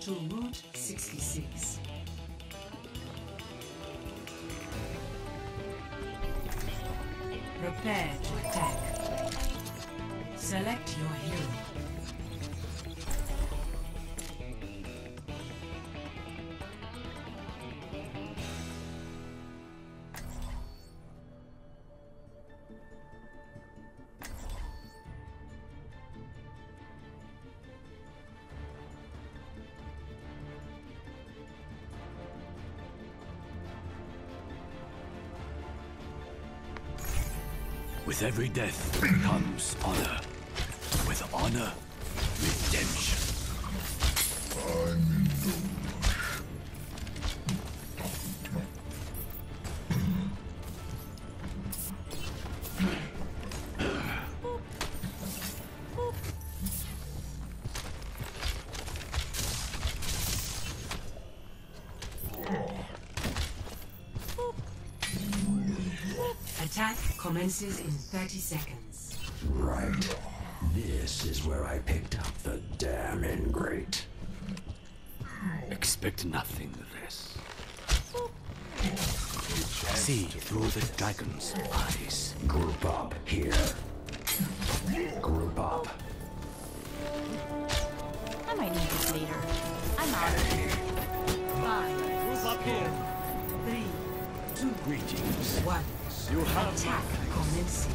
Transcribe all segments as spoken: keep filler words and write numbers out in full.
to Route sixty-six. Prepare to attack. Select your hero. With every death comes honor. With honor, redemption. I'm in no rush. Attack commences in thirty seconds. Right. This is where I picked up the damn ingrate. Expect nothing less. See through the dragon's eyes. Group up here. Group up. I might need this later. I'm out of here. Five, Move up here. three, two, Greetings. one. You have Attack commencing.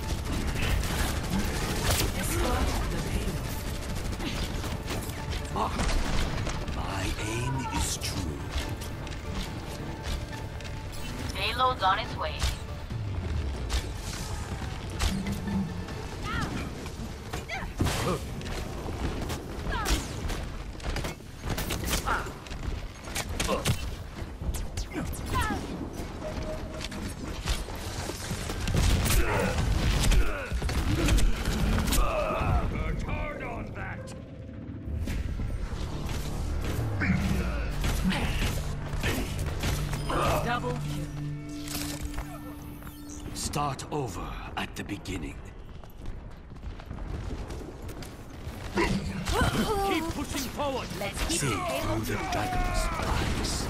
Escort the payload. My aim is true. Payload's on its way. Double kill. Start over at the beginning. Keep pushing forward. Let's keep See the through payload the going. dragon's eyes.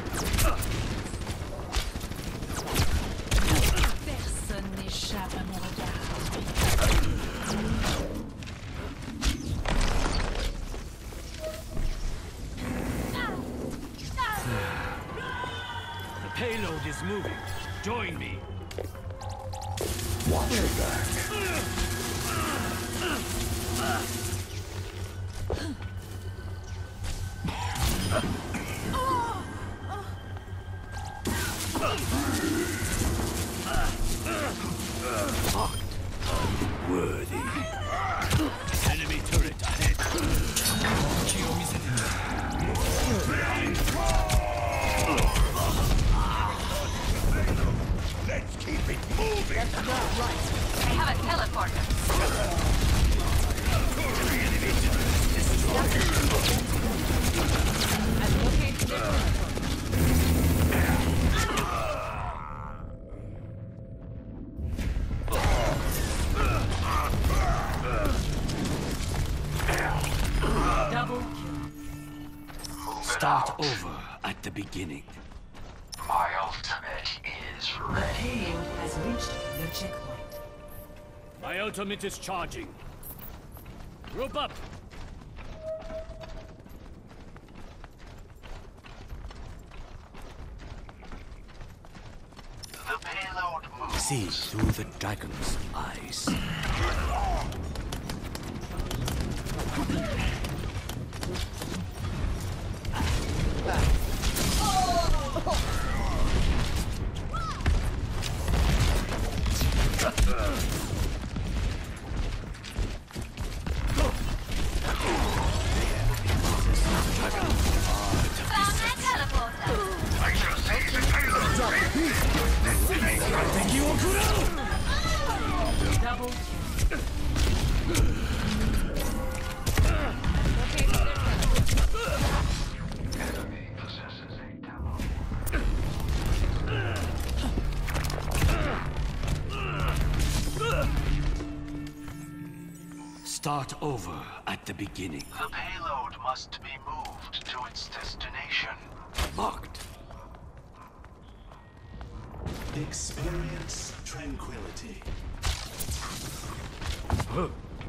Personne n'échappe à mon regard. The payload is moving. Join me. Watch your back. Worthy. Enemy turret ahead. Let's keep it moving! I have a teleporter. I've located the teleporter. Double kill. Start over at the beginning. My ultimate is The ready. payload has reached the checkpoint. My ultimate is charging. Group up. The payload moves. See through the dragon's eyes. Found that teleporter. I shall see the payload! Double kill. Enemy possesses a tower. Start over at the beginning. The payload must be moved to its destination. Marked. Experience tranquility. Huh.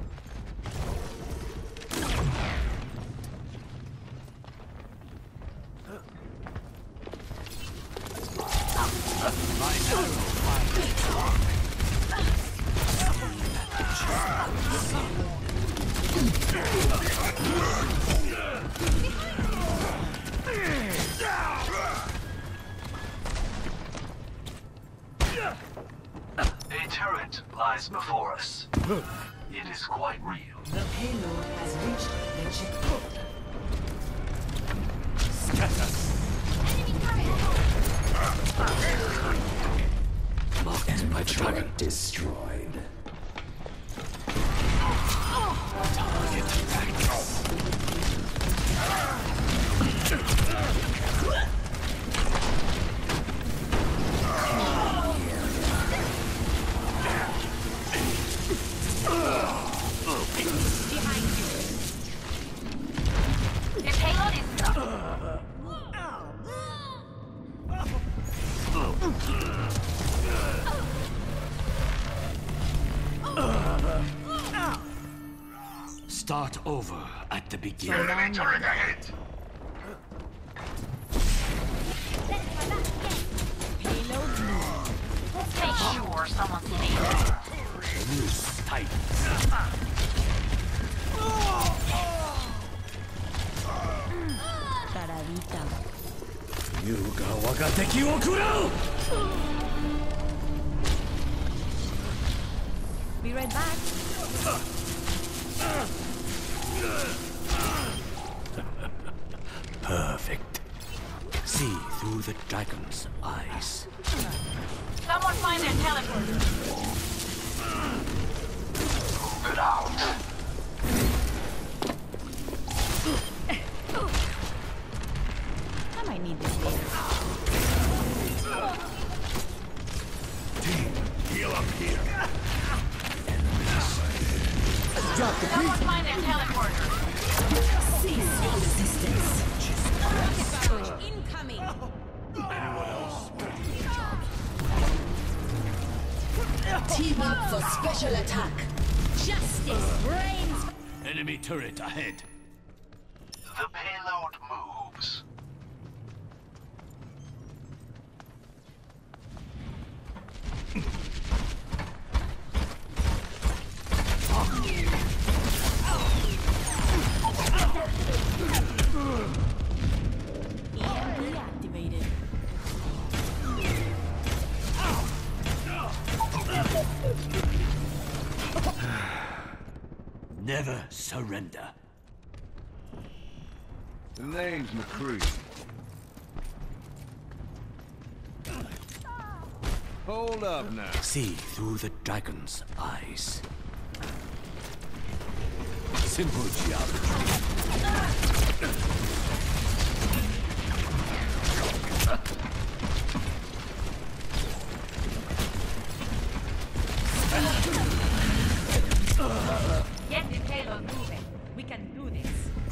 My arrow finds A turret lies before us. It is quite real. The payload has reached the checkpoint. marked by the dragon. Destroyed. Target practice. The payload is stuck. Start over at the beginning. Enemy turret ahead. Payload moved. Let's make sure someone's safe. Loose tight. Yuga waga teki wo kurau! Be right back. Perfect. See through the dragon's eyes. Someone find their teleporter. Move it out. I might need this later. Heal up here. Someone find their teleporter. Cease resistance. Rocket barrage incoming. Team up for special attack. Justice reigns. Enemy turret ahead. The payload moves. E M P activated. Never surrender. The name's McCree. Hold up now. See through the dragon's eyes. Simple geometry. Get the payload moving. We can do this.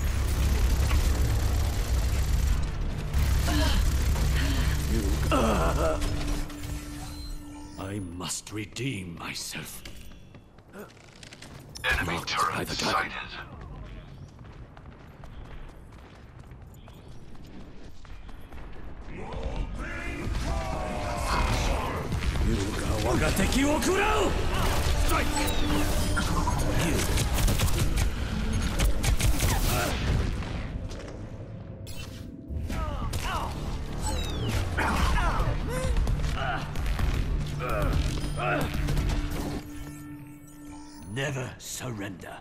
I must redeem myself. Enemy Marked by turret the dragon. sighted. Yuga waga teki wo kurau! Strike! You. Never surrender.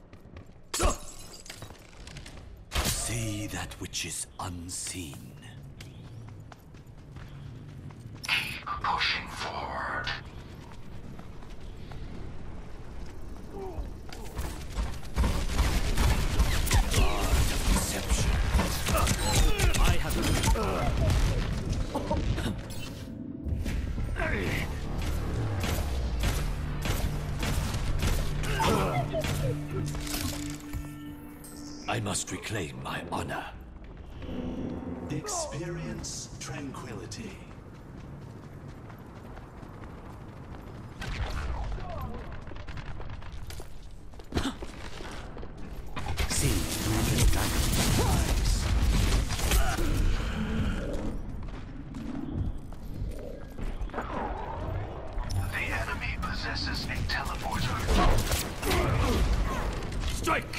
See that which is unseen. Keep pushing forward. Deception. I have. I must reclaim my honor. Experience tranquility. See through the darkness. The enemy possesses a teleporter. Strike!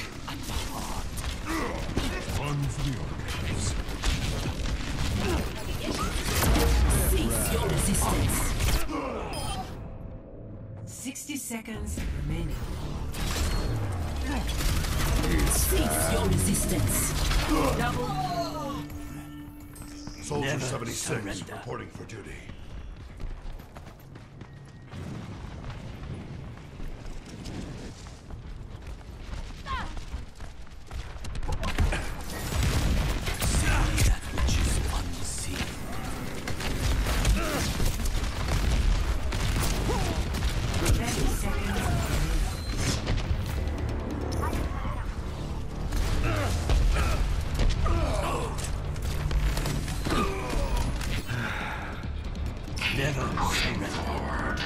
One for the archives. Cease your resistance. Sixty seconds remaining. Cease your resistance. Double. Soldier Never seventy-six surrender. reporting for duty. See that which is unseen. Thirty seconds. Never surrender.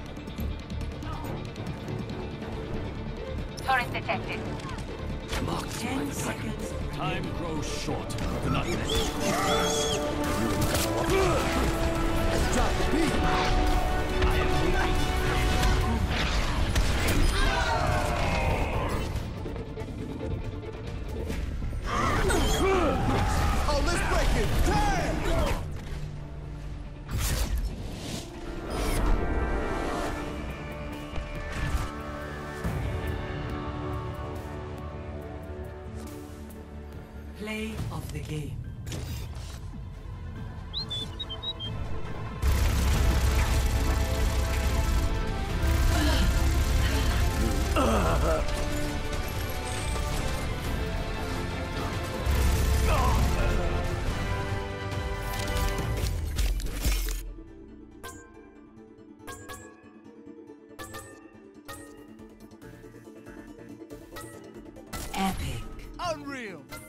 Turret detected. Marked by Ten the seconds. dragon. Time grows short. Do not let it. I am weeping. Oh, let's break it! Damn! Play of the game. Epic. Unreal!